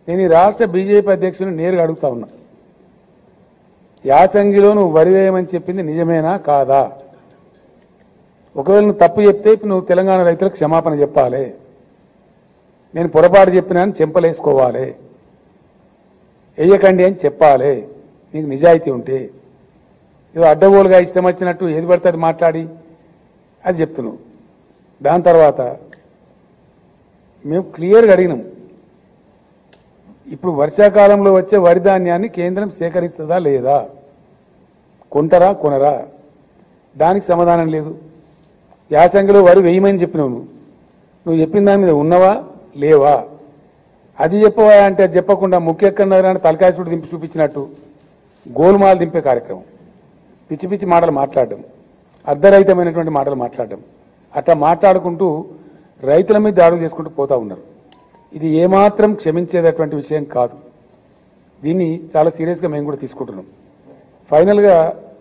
నేను ఈ రాష్ట్ర బీజేపీ అధ్యక్షుని నేరుగా అడుగుతా ఉన్నా, యాసంగిలో నువ్వు వరి వేయమని చెప్పింది నిజమేనా కాదా? ఒకవేళ నువ్వు తప్పు చెప్తే నువ్వు తెలంగాణ రైతులకు క్షమాపణ చెప్పాలి. నేను పొరపాటు చెప్పినా అని చెంపలేసుకోవాలి, వేయకండి అని చెప్పాలి. నీకు నిజాయితీ ఉంటే ఏదో అడ్డగోలుగా ఇష్టం వచ్చినట్టు ఏది పడితే అది మాట్లాడి అది చెప్తున్నావు. దాని తర్వాత మేము క్లియర్గా అడిగినాం, ఇప్పుడు వర్షాకాలంలో వచ్చే వరి ధాన్యాన్ని కేంద్రం సేకరిస్తుందా లేదా, కొంటరా కొనరా? దానికి సమాధానం లేదు. యాసంగిలో వరి వేయమని చెప్పినావు, నువ్వు చెప్పిన దాని మీద ఉన్నవా లేవా? అది చెప్పవా అంటే అది చెప్పకుండా ముఖ్యక్కన్నారని తలకాయ చూడు దింపి చూపించినట్టు గోల్మాల్ దింపే కార్యక్రమం, పిచ్చి పిచ్చి మాటలు మాట్లాడడం, అర్ధరహితమైనటువంటి మాటలు మాట్లాడడం, అట్లా మాట్లాడుకుంటూ రైతుల మీద దాడులు చేసుకుంటూ పోతా ఉన్నారు. ఇది ఏమాత్రం క్షమించేటటువంటి విషయం కాదు. దీన్ని చాలా సీరియస్గా మేము కూడా తీసుకుంటున్నాం. ఫైనల్గా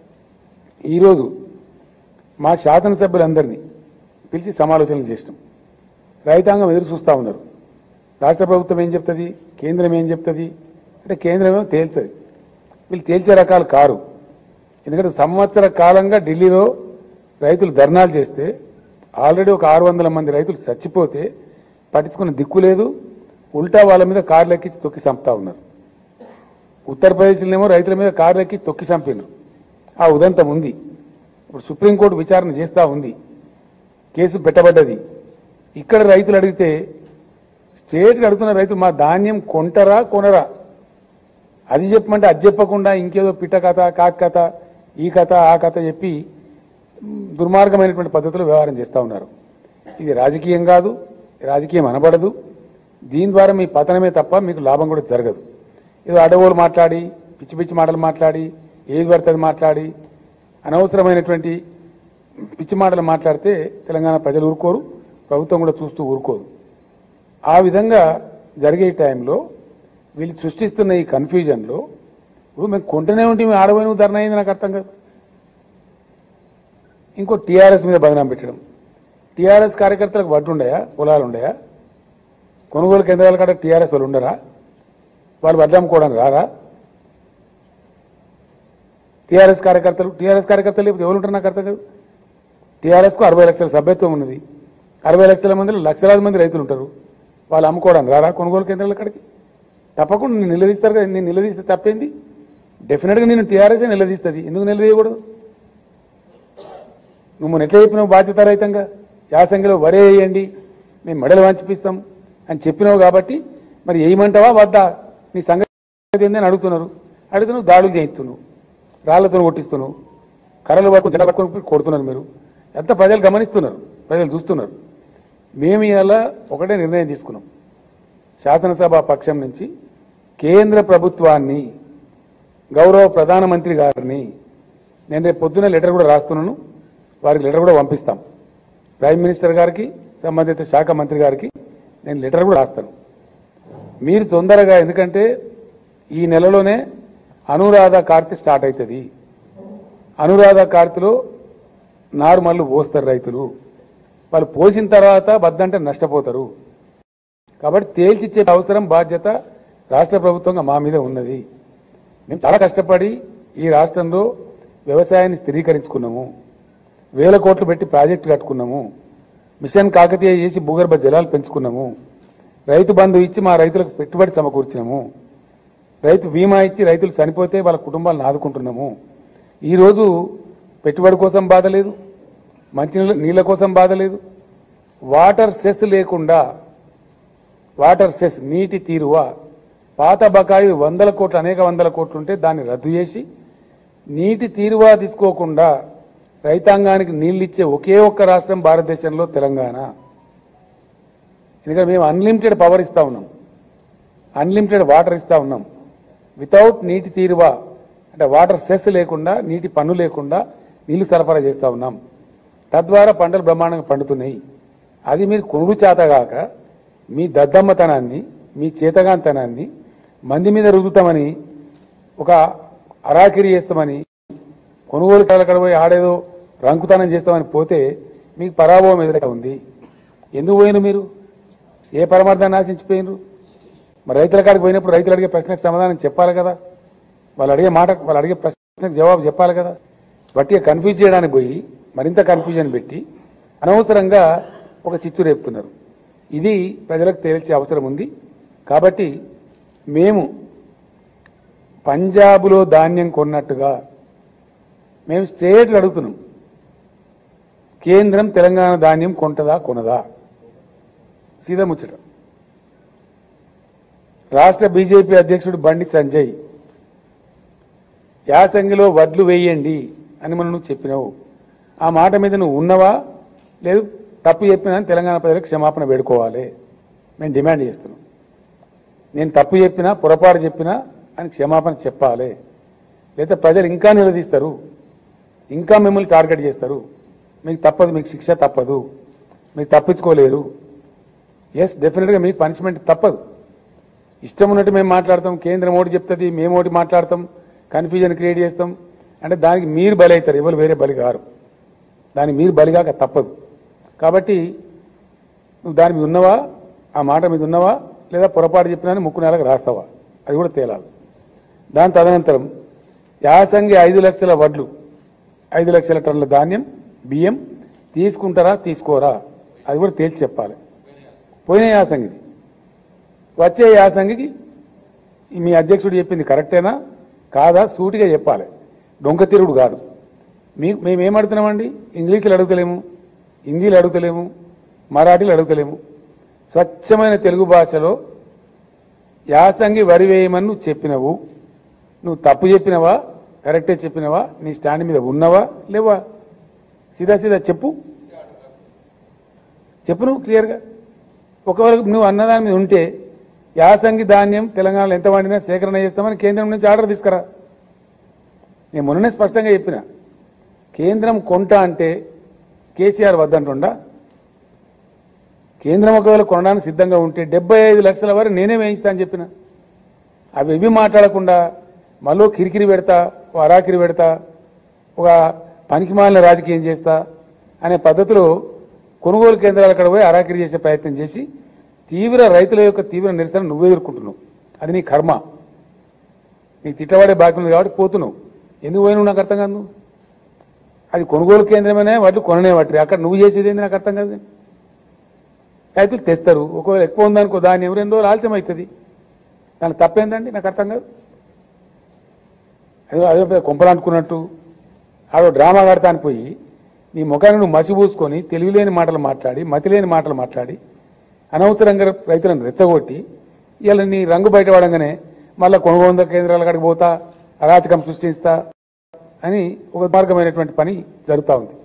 ఈరోజు మా శాసనసభ్యులందరినీ పిలిచి సమాలోచనలు చేసినాం. రైతాంగం ఎదురు చూస్తూ ఉన్నారు. రాష్ట్ర ప్రభుత్వం ఏం చెప్తుంది, కేంద్రం ఏం చెప్తుంది అంటే కేంద్రమేమో తేల్చది, వీళ్ళు తేల్చే రకాలు కారు. ఎందుకంటే సంవత్సర కాలంగా ఢిల్లీలో రైతులు ధర్నాలు చేస్తే ఆల్రెడీ ఒక 600 మంది రైతులు చచ్చిపోతే పట్టించుకున్న దిక్కు లేదు. ఉల్టా వాళ్ళ మీద కార్లు ఎక్కించి తొక్కి చంపుతా ఉన్నారు. ఉత్తరప్రదేశ్లోనేమో రైతుల మీద కార్లు ఎక్కి తొక్కి చంపినారు. ఆ ఉదంతం ఉంది. ఇప్పుడు సుప్రీంకోర్టు విచారణ చేస్తూ ఉంది, కేసు పెట్టబడ్డది. ఇక్కడ రైతులు అడిగితే స్టేట్కి అడుగుతున్న రైతులు మా ధాన్యం కొంటరా కొనరా అది చెప్పమంటే అది చెప్పకుండా ఇంకేదో పిట్ట కథ కాక్ కథ ఈ కథ ఆ కథ చెప్పి దుర్మార్గమైనటువంటి పద్ధతిలో వ్యవహారం చేస్తూ ఉన్నారు. ఇది రాజకీయం కాదు, రాజకీయం అనబడదు. దీని ద్వారా మీ పతనమే తప్ప మీకు లాభం కూడా జరగదు. ఏదో అడవులు మాట్లాడి పిచ్చి పిచ్చి మాటలు మాట్లాడి ఏది పడుతుంది మాట్లాడి అనవసరమైనటువంటి పిచ్చి మాటలు మాట్లాడితే తెలంగాణ ప్రజలు ఊరుకోరు, ప్రభుత్వం కూడా చూస్తూ ఊరుకోదు. ఆ విధంగా జరిగే టైంలో వీళ్ళు సృష్టిస్తున్న ఈ కన్ఫ్యూజన్లో ఇప్పుడు మేము కొంటనే ఉంటే మేము ఆడబోయిన ధర్నా అయింది నాకు అర్థం కాదు. ఇంకో టీఆర్ఎస్ మీద బదనాం పెట్టడం. టీఆర్ఎస్ కార్యకర్తలకు వడ్లు ఉండయా, పొలాలు ఉండయా? కొనుగోలు కేంద్రాల కాడ టీఆర్ఎస్ వాళ్ళు ఉండరా? వాళ్ళు వడ్లు అమ్ముకోవడానికి రారా? టీఆర్ఎస్ కార్యకర్తలు లేకపోతే ఎవరు ఉంటారు నాకు అర్థం కాదు. టీఆర్ఎస్కు 60 లక్షల సభ్యత్వం ఉన్నది. 60 లక్షల మందిలో లక్షలాది మంది రైతులు ఉంటారు. వాళ్ళు అమ్ముకోవడానికి రారా కొనుగోలు కేంద్రాల కాడికి? తప్పకుండా నేను నిలదీస్తారు కదా. నేను నిలదీస్తే తప్పేంది? డెఫినెట్గా నేను టీఆర్ఎస్ఏ నిలదీస్తుంది. ఎందుకు నిలదీయకూడదు? నువ్వు ఎట్లా చెప్పినావు బాధ్యతారహితంగా యాసంగిలో వరే వేయండి మేము మెడలు వంచిపిస్తాం అని చెప్పినావు కాబట్టి మరి వేయమంటావా వద్దా నీ సంగతి ఏందని అడుగుతున్నారు. అడుగుతున్నావు, దాడులు చేయిస్తున్నావు, రాళ్లతో కొట్టిస్తున్నావు, కర్రలు పట్టుకుని జడ పట్టుకొని కొడుతున్నారు. మీరు ఎంత ప్రజలు గమనిస్తున్నారు, ప్రజలు చూస్తున్నారు. మేము ఇలా ఒకటే నిర్ణయం తీసుకున్నాం. శాసనసభ పక్షం నుంచి కేంద్ర ప్రభుత్వాన్ని, గౌరవ ప్రధానమంత్రి గారిని నేను రేపు పొద్దున లెటర్ కూడా రాస్తున్నాను, వారికి లెటర్ కూడా పంపిస్తాం. ప్రైమ్ మినిస్టర్ గారికి, సంబంధిత శాఖ మంత్రి గారికి నేను లెటర్ కూడా రాస్తాను. మీరు తొందరగా, ఎందుకంటే ఈ నెలలోనే అనురాధ కార్తె స్టార్ట్ అవుతుంది. అనురాధ కార్తెలో నార్మల్లు పోస్తారు రైతులు. వాళ్ళు పోసిన తర్వాత బద్దంటే నష్టపోతారు. కాబట్టి తేల్చిచ్చే అవసరం, బాధ్యత రాష్ట్ర ప్రభుత్వంగా మా మీద ఉన్నది. మేము చాలా కష్టపడి ఈ రాష్ట్రంలో వ్యవసాయాన్ని స్థిరీకరించుకున్నాము. 1000 కోట్లు పెట్టి ప్రాజెక్టు కట్టుకున్నాము. మిషన్ కాకతీయ చేసి భూగర్భ జలాలు పెంచుకున్నాము. రైతు బంధు ఇచ్చి మా రైతులకు పెట్టుబడి సమకూర్చినాము. రైతు బీమా ఇచ్చి రైతులు చనిపోతే వాళ్ళ కుటుంబాలను ఆదుకుంటున్నాము. ఈరోజు పెట్టుబడి కోసం బాధ లేదు, నీళ్ళ కోసం బాధ లేదు. వాటర్ సెస్ లేకుండా, వాటర్ సెస్ నీటి తీరువ పాత బకాయి 100 కోట్లు, అనేక 100 కోట్లు ఉంటే దాన్ని రద్దు చేసి నీటి తీరువా తీసుకోకుండా రైతాంగానికి నీళ్ళు ఇచ్చే ఒకే ఒక్క రాష్ట్రం భారతదేశంలో తెలంగాణ. ఎందుకంటే మేము అన్లిమిటెడ్ పవర్ ఇస్తా ఉన్నాం, అన్లిమిటెడ్ వాటర్ ఇస్తా ఉన్నాం. వితౌట్ నీటి తీరువా అంటే వాటర్ సెస్ లేకుండా, నీటి పన్ను లేకుండా నీళ్లు సరఫరా చేస్తూ ఉన్నాం. తద్వారా పంటలు బ్రహ్మాండంగా పండుతున్నాయి. అది మీరు కొనుగు చేతగాక మీ దద్దమ్మతనాన్ని, మీ చేతగాంతనాన్ని మంది మీద రుద్దుతామని, ఒక అరాకిరి చేస్తామని, కొనుగోలు కాలకడ పోయి ఆడేదో రంకుతనం చేస్తామని పోతే మీకు పరాభవం ఎదురుగా ఉంది. ఎందుకు పోయిన మీరు? ఏ పరమార్థాన్ని ఆశించిపోయినరు? మరి రైతుల కాడికి పోయినప్పుడు రైతులు అడిగే ప్రశ్నకు సమాధానం చెప్పాలి కదా, వాళ్ళు అడిగే ప్రశ్నకు జవాబు చెప్పాలి కదా. బట్టిగా కన్ఫ్యూజ్ చేయడానికి పోయి మరింత కన్ఫ్యూజన్ పెట్టి అనవసరంగా ఒక చిచ్చు రేపుతున్నారు. ఇది ప్రజలకు తేల్చే అవసరం ఉంది. కాబట్టి మేము పంజాబ్లో ధాన్యం కొన్నట్టుగా మేము స్టేట్లు అడుగుతున్నాం, కేంద్రం తెలంగాణ ధాన్యం కొంటదా కొనదా? సీదా ముచ్చట. రాష్ట్ర బీజేపీ అధ్యక్షుడు బండి సంజయ్ యాసంగిలో వడ్లు వేయండి అని మనం నువ్వు చెప్పినావు. ఆ మాట మీద నువ్వు ఉన్నవా లేదు? తప్పు చెప్పినా తెలంగాణ ప్రజలకు క్షమాపణ వేడుకోవాలి. మేము డిమాండ్ చేస్తున్నాం. నేను తప్పు చెప్పినా పొరపాటు చెప్పినా అని క్షమాపణ చెప్పాలి. లేదా ప్రజలు ఇంకా నిలదీస్తారు, ఇంకా మిమ్మల్ని టార్గెట్ చేస్తారు. మీకు తప్పదు, మీకు శిక్ష తప్పదు, మీకు తప్పించుకోలేరు. ఎస్, డెఫినెట్గా మీకు పనిష్మెంట్ తప్పదు. ఇష్టం ఉన్నట్టు మేము మాట్లాడతాం, కేంద్రం ఒకటి చెప్తుంది, మేము ఒకటి మాట్లాడతాం, కన్ఫ్యూజన్ క్రియేట్ చేస్తాం అంటే దానికి మీరు బలి అవుతారు, ఎవరు వేరే బలి కారు. దానికి మీరు బలిగాక తప్పదు. కాబట్టి నువ్వు దాని మీద ఉన్నవా, ఆ మాట మీద ఉన్నవా, లేదా పొరపాటు చెప్పినా ముక్కు నెలకు రాస్తావా, అది కూడా తేలాలి. దాని తదనంతరం యాసంగి 5 లక్షల వడ్లు, 5 లక్షల టన్నుల ధాన్యం, బియ్యం తీసుకుంటారా తీసుకోరా, అది కూడా తేల్చి చెప్పాలి. పోయిన యాసంగిది, వచ్చే యాసంగికి మీ అధ్యక్షుడు చెప్పింది కరెక్టేనా కాదా సూటిగా చెప్పాలి, డొంక తిరుగుడు కాదు. మేమేం అడుగుతున్నామండి? ఇంగ్లీషులు అడుగుతలేము, హిందీలు అడుగుతలేము, మరాఠీలు అడుగుతలేము. స్వచ్ఛమైన తెలుగు భాషలో యాసంగి వరి వేయమని నువ్వు చెప్పినవు. నువ్వు తప్పు చెప్పినవా కరెక్టే చెప్పినవా, నీ స్టాండ్ మీద ఉన్నవా లేవా? సీదా చెప్పు నువ్వు క్లియర్గా. ఒకవేళ నువ్వు అన్నదాని మీద ఉంటే యాసంగి ధాన్యం తెలంగాణలో ఎంత వండినా సేకరణ చేస్తామని కేంద్రం నుంచి ఆర్డర్ తీసుకురా. నేను మొన్ననే స్పష్టంగా చెప్పిన, కేంద్రం కొంట అంటే కేసీఆర్ వద్దంటుండా. కేంద్రం ఒకవేళ కొనడానికి సిద్ధంగా ఉంటే 75 లక్షల వరకు నేనే వేయిస్తా అని చెప్పిన. అవి మాట్లాడకుండా మళ్ళీ కిరికిరి పెడతా, ఓ అరాకిరి పెడతా, ఒక పనికిమాలిన రాజకీయం చేస్తా అనే పద్ధతిలో కొనుగోలు కేంద్రాల అక్కడ పోయి అరాకిరి చేసే ప్రయత్నం చేసి రైతుల యొక్క తీవ్ర నిరసన నువ్వు ఎదుర్కొంటున్నావు. అది నీ కర్మ. నీకు తిట్టబడే బాకీ ఉంది కాబట్టి పోతున్నావు. ఎందుకు పోయినావు నాకు అర్థం కాదు. అది కొనుగోలు కేంద్రమనే వాటి కొననే వాటి అక్కడ నువ్వు చేసేది ఏంది నాకు అర్థం కాదు. రైతులు తెస్తారు, ఒకవేళ ఎక్కువ ఉందనుకో దాన్ని 2 రోజులు ఆలస్యం అవుతుంది. దానికి తప్పేందండి నాకు అర్థం కాదు. అదే కొంపలు అనుకున్నట్టు ఆడో డ్రామా కడతా అనిపోయి నీ ముఖాన్ని నువ్వు మసిపూసుకొని తెలివిలేని మాటలు మాట్లాడి, మతిలేని మాటలు మాట్లాడి అనవసరంగా రైతులను రెచ్చగొట్టి ఇలా నీ రంగు బయటపడంగానే మళ్ళా కొనుగోలు కేంద్రాల కాడికి పోతా, అరాచకం సృష్టిస్తా అని ఒక మార్గమైనటువంటి పని జరుగుతూ ఉంది.